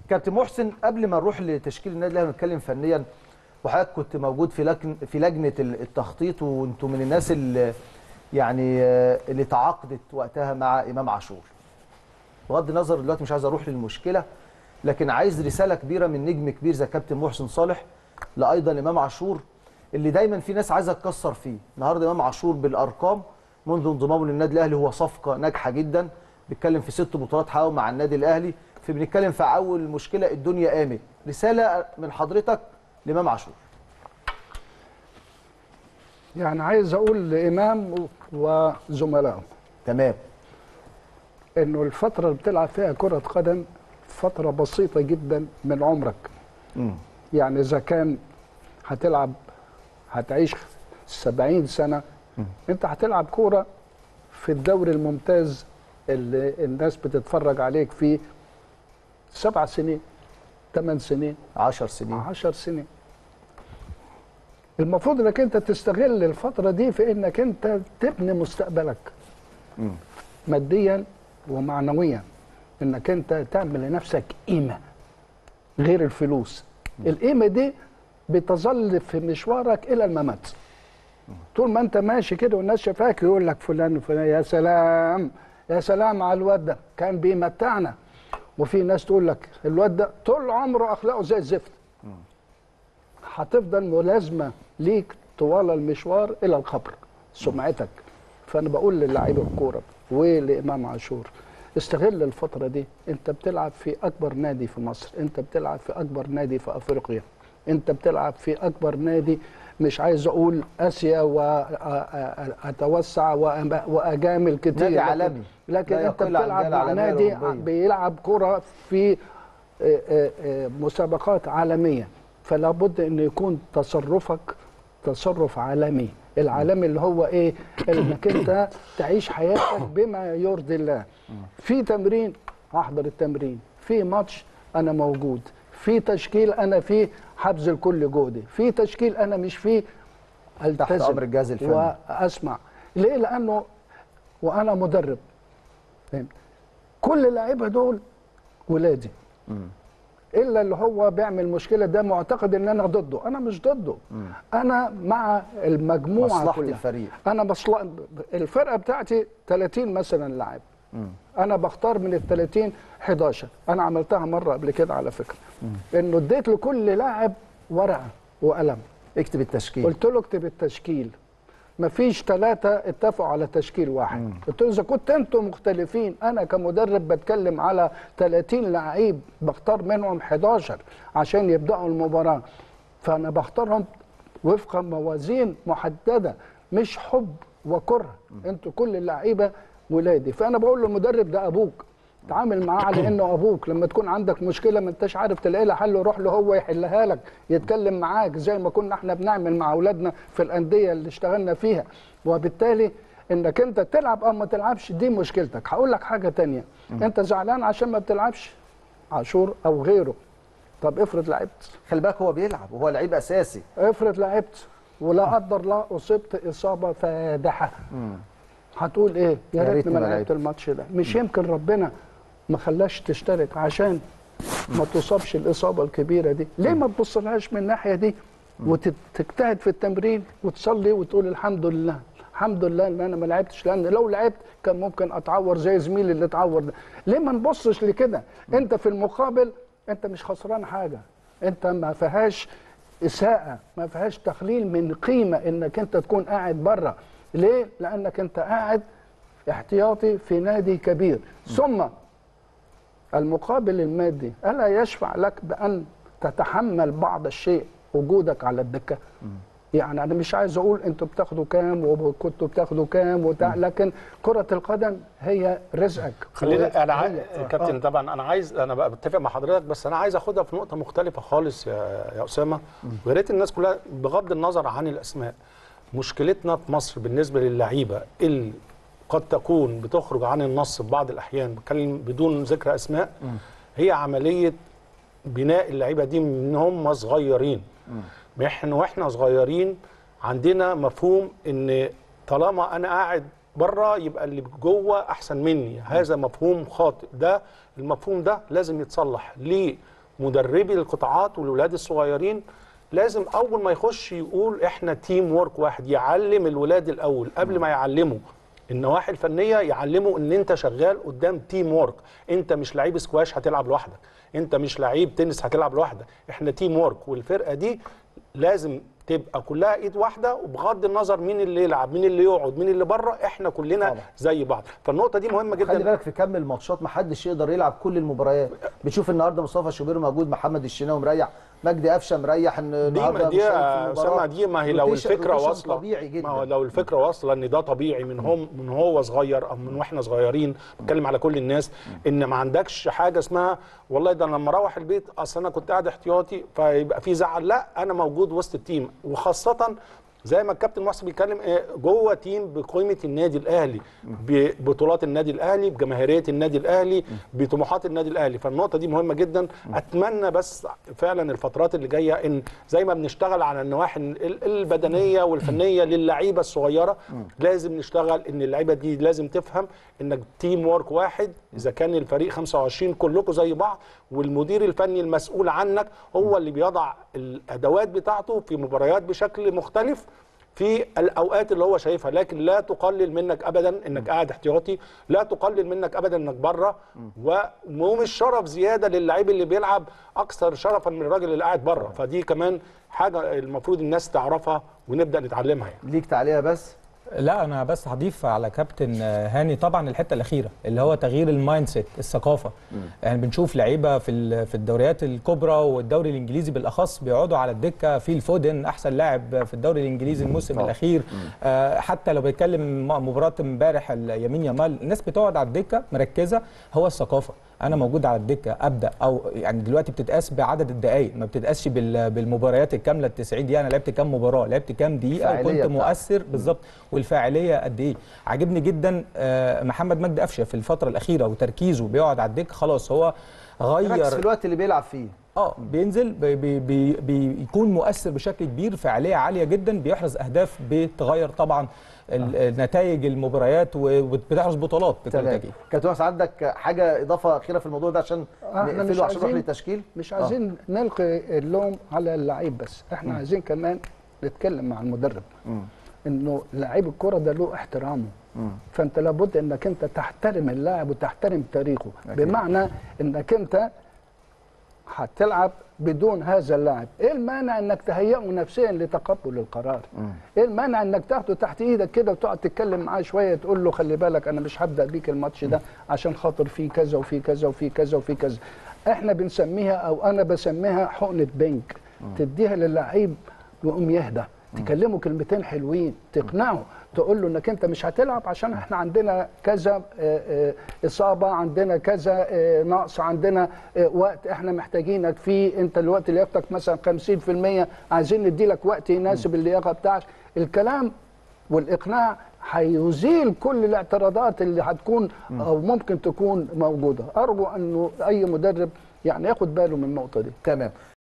كابتن محسن، قبل ما نروح لتشكيل النادي الاهلي ونتكلم فنيا، وحضرتك كنت موجود في لجنه التخطيط، وانتم من الناس اللي يعني اللي تعاقدت وقتها مع امام عاشور. بغض النظر دلوقتي مش عايز اروح للمشكله، لكن عايز رساله كبيره من نجم كبير زي كابتن محسن صالح لايضا امام عاشور، اللي دايما في ناس عايزه تكسر فيه. النهارده امام عاشور بالارقام منذ انضمامه للنادي الاهلي هو صفقه ناجحه جدا، بيتكلم في 6 بطولات حققوا مع النادي الاهلي، بنتكلم في اول مشكله الدنيا قامت. رساله من حضرتك لامام عاشور. يعني عايز اقول لامام وزملائه تمام، انه الفتره اللي بتلعب فيها كره قدم فتره بسيطه جدا من عمرك. يعني اذا كان هتلعب هتعيش 70 سنه، انت هتلعب كوره في الدوري الممتاز اللي الناس بتتفرج عليك فيه 7 سنين 8 سنين 10 سنين 10 سنين. المفروض انك انت تستغل الفتره دي في انك انت تبني مستقبلك ماديا ومعنويا، انك انت تعمل لنفسك قيمه غير الفلوس. القيمه دي بتظل في مشوارك الى الممات. طول ما انت ماشي كده والناس شافاك يقول لك فلان وفلان يا سلام يا سلام على الواد ده كان بيمتعنا، وفي ناس تقول لك الواد ده طول عمره اخلاقه زي الزفت. هتفضل ملازمه ليك طوال المشوار الى القبر سمعتك. فانا بقول للاعيب الكوره ولامام عاشور، استغل الفتره دي. انت بتلعب في اكبر نادي في مصر، انت بتلعب في اكبر نادي في افريقيا، انت بتلعب في اكبر نادي، مش عايز اقول اسيا واتوسع واجامل كتير، نادي عالمي، لكن انت بتلعب مع نادي بيلعب كره في مسابقات عالميه. فلا بد ان يكون تصرفك تصرف عالمي. العالمي اللي هو ايه؟ انك انت تعيش حياتك بما يرضي الله. في تمرين احضر التمرين، في ماتش انا موجود، في تشكيل انا فيه هبذل كل جهدي، في تشكيل انا مش فيه التزم تحت امر الجهاز الفني واسمع. ليه؟ لانه وانا مدرب كل اللعيبه دول ولادي. الا اللي هو بيعمل مشكله ده معتقد ان انا ضده. انا مش ضده، انا مع المجموعه مصلحة كلها. الفريق. انا الفرقه بتاعتي 30 مثلا لاعب، انا بختار من ال 30 11. انا عملتها مره قبل كده على فكره، انه اديت لكل لاعب ورقه وقلم، اكتب التشكيل. قلت له اكتب التشكيل. مفيش 3 اتفقوا على تشكيل واحد. قلت له اذا كنت انتم مختلفين، انا كمدرب بتكلم على 30 لعيب بختار منهم 11 عشان يبداوا المباراه، فانا بختارهم وفق موازين محدده، مش حب وكره. انتوا كل اللعيبه ولادي. فانا بقول للمدرب ده ابوك، تعامل معاه على انه ابوك. لما تكون عندك مشكله ما انتش عارف تلاقي لها حل، روح له هو يحلها لك، يتكلم معاك زي ما كنا احنا بنعمل مع اولادنا في الانديه اللي اشتغلنا فيها. وبالتالي انك انت تلعب او ما تلعبش دي مشكلتك. هقول لك حاجه تانية، انت زعلان عشان ما بتلعبش عاشور او غيره. طب افرض لعبت، خلي بالك هو بيلعب وهو لعيب اساسي. افرض لعبت ولا قدر الله اصبت اصابه فادحه، هتقول ايه؟ يا ريتني ما لعبت الماتش ده. مش يمكن ربنا ما خلاش تشترك عشان ما تصابش الاصابه الكبيره دي؟ ليه ما تبصلهاش من الناحيه دي وتجتهد في التمرين وتصلي وتقول الحمد لله الحمد لله ان انا ما لعبتش، لان لو لعبت كان ممكن اتعور زي زميلي اللي اتعور ده. ليه ما نبصش لكده؟ انت في المقابل انت مش خسران حاجه، انت ما فيهاش اساءه، ما فيهاش تقليل من قيمه انك انت تكون قاعد بره. ليه؟ لانك انت قاعد احتياطي في نادي كبير. ثم المقابل المادي الا يشفع لك بان تتحمل بعض الشيء وجودك على الدكه؟ يعني انا مش عايز اقول انتوا بتاخدوا كام وكنتوا بتاخدوا كام لكن كره القدم هي رزقك. خلينا انا كابتن طبعا انا بقى بتفق مع حضرتك، بس انا عايز اخدها في نقطه مختلفه خالص يا اسامه، ويا ريت الناس كلها بغض النظر عن الاسماء. مشكلتنا في مصر بالنسبه للعيبه اللي قد تكون بتخرج عن النص في بعض الاحيان، بتكلم بدون ذكر اسماء، هي عمليه بناء اللعيبه دي من هم صغيرين. واحنا صغيرين عندنا مفهوم ان طالما انا قاعد بره يبقى اللي جوه احسن مني. هذا مفهوم خاطئ، ده المفهوم ده لازم يتصلح. ليه مدربي القطاعات والولاد الصغيرين لازم اول ما يخش يقول احنا تيم وورك واحد، يعلم الولاد الاول قبل ما يعلموا النواحي الفنيه، يعلموا ان انت شغال قدام تيم وورك. انت مش لعيب سكواش هتلعب لوحدك، انت مش لعيب تنس هتلعب لوحدك، احنا تيم وورك، والفرقه دي لازم تبقى كلها ايد واحده، وبغض النظر مين اللي يلعب مين اللي يقعد مين اللي بره، احنا كلنا طبعا زي بعض. فالنقطه دي مهمه جدا. خلي بالك في كم الماتشات ما حدش يقدر يلعب كل المباريات. بتشوف النهارده مصطفى شوبير موجود، محمد الشناوي مريح، مجدي قفشه مريح النهارده. دي اسامه دي ما هي لو الفكره واصله، طبيعي جدا. ما هو لو الفكره واصله ان ده طبيعي من هو صغير او من واحنا صغيرين، بتكلم على كل الناس، ان ما عندكش حاجه اسمها والله ده لما اروح البيت اصل انا كنت قاعد احتياطي فيبقى في زعل. لا، انا موجود وسط التيم، وخاصه زي ما الكابتن محسن بيتكلم جوه تيم بقيمه النادي الاهلي، ببطولات النادي الاهلي، بجماهيريه النادي الاهلي، بطموحات النادي الاهلي. فالنقطه دي مهمه جدا. اتمنى بس فعلا الفترات اللي جايه ان زي ما بنشتغل على النواحي البدنيه والفنيه للعيبه الصغيره، لازم نشتغل ان اللعيبه دي لازم تفهم انك تيم وورك واحد. اذا كان الفريق 25 كلكم زي بعض، والمدير الفني المسؤول عنك هو اللي بيضع الادوات بتاعته في مباريات بشكل مختلف في الاوقات اللي هو شايفها، لكن لا تقلل منك ابدا انك قاعد احتياطي، لا تقلل منك ابدا انك بره، ومش شرف زياده للاعب اللي بيلعب اكثر شرفا من الراجل اللي قاعد بره. فدي كمان حاجه المفروض الناس تعرفها ونبدا نتعلمها. يعني ليك تعليقها بس؟ لا، انا بس هضيف على كابتن هاني طبعا الحته الاخيره اللي هو تغيير المايند سيت، الثقافه. يعني بنشوف لعيبه في الدوريات الكبرى والدوري الانجليزي بالاخص بيقعدوا على الدكه. في الفودن احسن لاعب في الدوري الانجليزي الموسم الاخير. حتى لو بيتكلم مباراه امبارح يمين يامال، الناس بتقعد على الدكه مركزه. هو الثقافه، انا موجود على الدكه ابدا، او يعني دلوقتي بتتقاس بعدد الدقائق، ما بتتقاسش بالمباريات الكامله ال 90 دقيقه. انا لعبت كام مباراه، لعبت كام دقيقه، وكنت مؤثر بالظبط، والفاعليه قد ايه. عاجبني جدا محمد مجدي قفشه في الفتره الاخيره وتركيزه، بيقعد على الدكه خلاص، هو غير في الوقت اللي بيلعب فيه. بينزل بيكون مؤثر بشكل كبير، فاعليه عاليه جدا، بيحرز اهداف بتغير طبعا نتائج المباريات وبتحرز بطولات بكل تاكيد. كابتن محسن، عندك حاجه اضافه اخيره في الموضوع ده عشان نقفله عشان نروح للتشكيل؟ مش عايزين نلقي اللوم على اللعيب بس، احنا عايزين كمان نتكلم مع المدرب انه لعيب الكره ده له احترامه. فانت لابد انك انت تحترم اللاعب وتحترم تاريخه. بمعنى انك انت هتلعب بدون هذا اللاعب، ايه المانع انك تهيئه نفسيا لتقبل القرار؟ ايه المانع انك تاخده تحت ايدك كده وتقعد تتكلم معاه شويه، تقول له خلي بالك انا مش هبدا بيك الماتش ده عشان خاطر فيه كذا وفي كذا وفي كذا وفي كذا. احنا بنسميها او انا بسميها حقنه بنك، تديها للعيب يقوم يهدى، تكلمه كلمتين حلوين، تقنعه، تقول له انك انت مش هتلعب عشان احنا عندنا كذا اصابه، عندنا كذا نقص، عندنا وقت احنا محتاجينك فيه، انت الوقت لياقتك مثلا 50%، عايزين ندي لك وقت يناسب اللياقه بتاعتك. الكلام والاقناع هيزيل كل الاعتراضات اللي هتكون او ممكن تكون موجوده. ارجو انه اي مدرب يعني ياخد باله من النقطه دي. تمام.